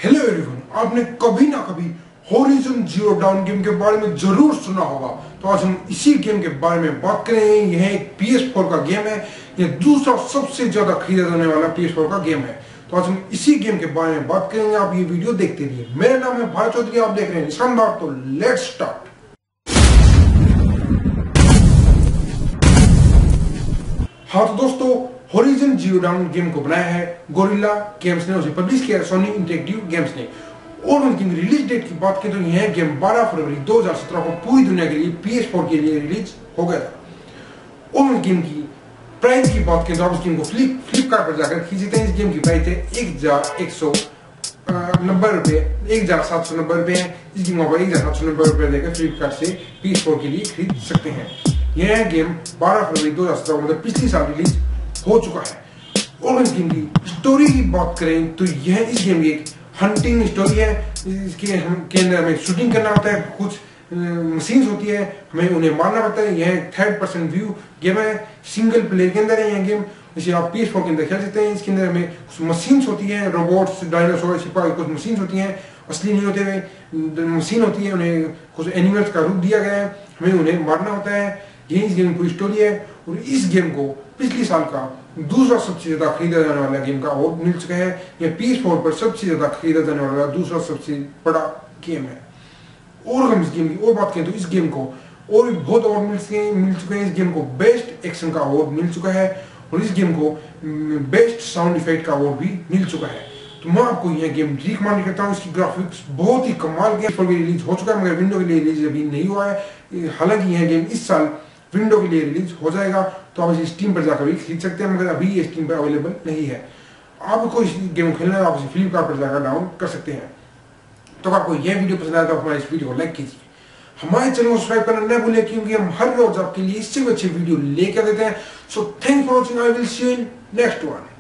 Hello everyone, आपने कभी ना कभी होरिजन जीरो डाउन गेम के बारे में जरूर सुना होगा। तो आज हम इसी गेम के बारे में बात करेंगे। यह एक PS4 का गेम है। यह दूसरा सबसे ज्यादा खरीदा जाने वाला PS4 का गेम है। तो आज हम इसी गेम के बारे में बात करेंगे। आप ये वीडियो देखते रहिए। मेरा नाम है भारत चौधरी, आप देख रहे हैं शानदार। तो लेट्स स्टार्ट। हाँ तो दोस्तों, होरिजन जीरो डाउन गेम को बनाया है गोरिल्ला गेम्स ने, उसे पब्लिश किया है सोनी इंटरेक्टिव गेम्स ने। और उनकी रिलीज डेट की बात करें तो यह गेम 12 फरवरी 2017 को पूरी दुनिया के लिए PS4 के लिए रिलीज हो गया था। और उन गेम की प्राइस की बात करें तो आप इस गेम को फ्लिपकार्ट पर जाकर खरीद सकते हैं। इस गेम की प्राइस है 1190 रुपए, 1790 रुपए है। इस गेम को 1790 रुपए देकर फ्लिपकार्ट से PS4 के लिए खरीद सकते हैं। यह गेम 12 फरवरी 2017 मतलब पिछली साल रिलीज हो चुका है। और इस गेम की स्टोरी की बात करें तो यह इस गेम की एक हंटिंग स्टोरी है। इसके अंदर हमें शूटिंग करना होता है, कुछ मशीन्स होती है, हमें उन्हें मारना पड़ता है। यह थर्ड पर्सन व्यू गेम है, सिंगल प्लेयर के अंदर है यह गेम। इसे आप PS4 के अंदर खेल सकते हैं। इसके अंदर हमें कुछ मशीन्स होती है, रोबोट्स, डायनासोर, सिपाही, कुछ मशीन्स होती हैं, असली नहीं होते हुए मशीन होती है। उन्हें कुछ एनिमल्स का रूप दिया गया है, हमें उन्हें मारना होता है। यही इस गेम की स्टोरी है। और इस गेम को पिछली साल का दूसरा सबसे ज्यादा खरीदा जाने वाला गेम का अवार्ड मिल चुका है। यह PS4 पर सबसे ज्यादा खरीदा जाने वाला दूसरा सबसे बड़ा गेम है। और हम इस गेम की और बात करें तो इस गेम को और भी बहुत अवार्ड मिल चुके हैं। इस गेम को बेस्ट एक्शन का अवार्ड मिल चुका है और इस गेम को बेस्ट साउंड इफेक्ट का अवार्ड भी मिल चुका है। तो मैं आपको यह गेम रिकमेंड करता हूँ। इसकी ग्राफिक्स बहुत ही कमाल के रिलीज हो चुका है, मगर विंडो के लिए रिलीज अभी नहीं हुआ है। हालांकि यह गेम इस साल विंडो के लिए रिलीज हो जाएगा, तो आप इसे स्टीम पर जाकर भी खरीद सकते हैं, मगर अभी ये स्टीम पर अवेलेबल नहीं है। आपको इस गेम खेलना है, आप इसे फ्लिपकार्ट पर जाकर डाउनलोड कर सकते हैं। तो आपको यह वीडियो पसंद आया तो हमारे इस वीडियो को लाइक कीजिए, हमारे चैनल को सब्सक्राइब करना न भूलें, क्योंकि हम हर रोज आपके लिए इससे भी अच्छे वीडियो लेकर देते हैं। So thanks for watching, I will see you in next one.